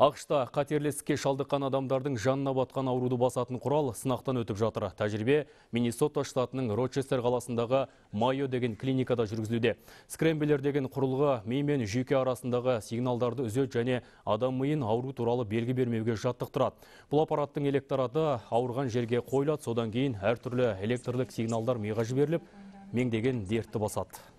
ақш-та қатерлі ісікке шалдыққан адамдардың жанына батқан ауруды басатын құрал сынақтан өтіп жатыр. Тәжірибе Миннесота штатының Рочестер қаласындағы Майо деген клиникада жүргізілуде. Скрэмблер деген құрылғы ми мен жүйке арасындағы сигналдарды үзеді және адам миын ауру туралы белгі бермеуге жаттықтырады. Бұл аппараттың электораты ауырған жерге қойылады, содан кейін әртүрлі электрлік сигналдар миға жіберіліп, меңдеген дертті басады.